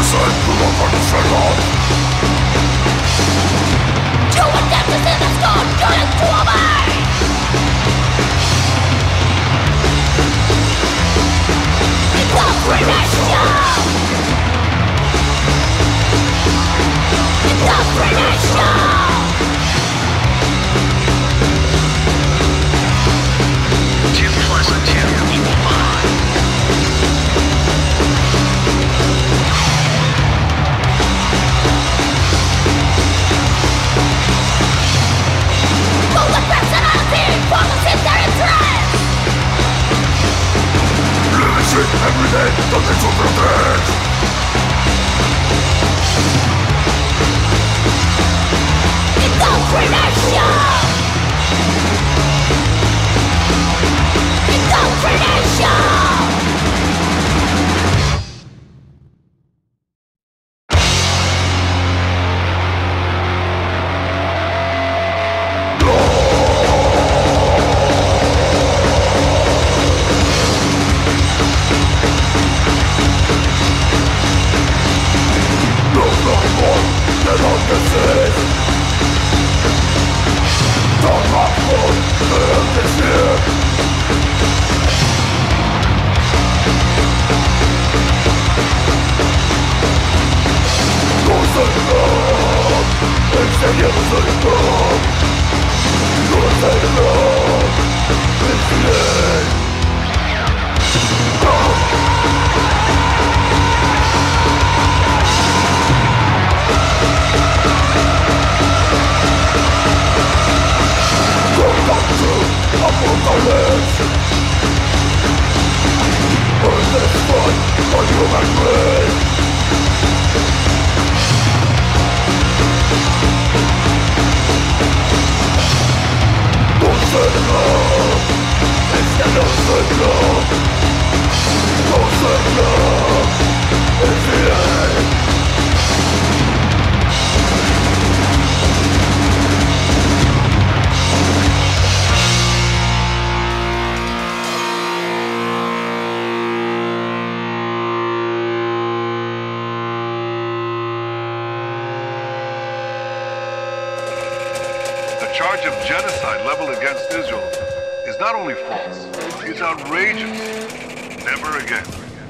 charge of genocide leveled against Israel is not only false, it's outrageous. Never again.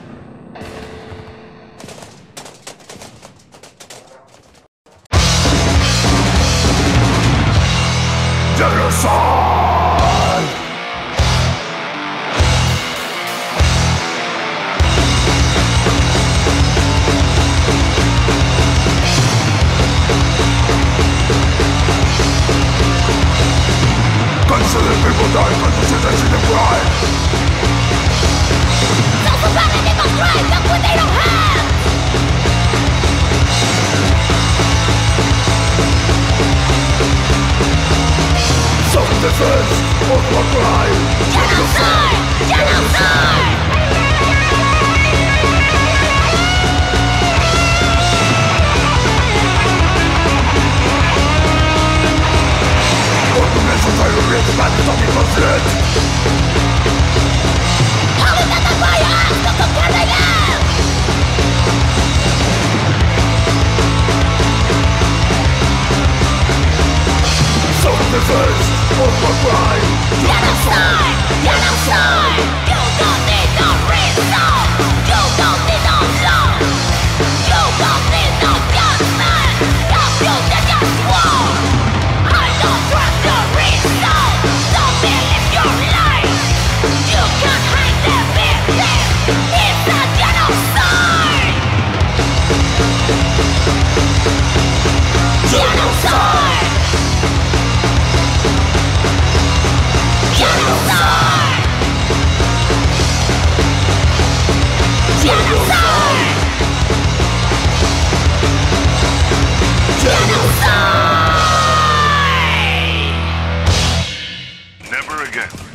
Genocide! Consider people die for the sensation of crime. Self-propelling in my crime, that's what they don't have! Self-defense of my crime. Genocide! Genocide! How is that the fire ass? Look up where they live! Self-defense of my crime. Genocide! Genocide! You don't need no reason! You don't need no law! You don't need no judgment! You just war! I don't trust your reason! Don't believe your lies! You can't hide the business! It's a genocide! Genocide! Genocide! Genocide! Genocide! Never again.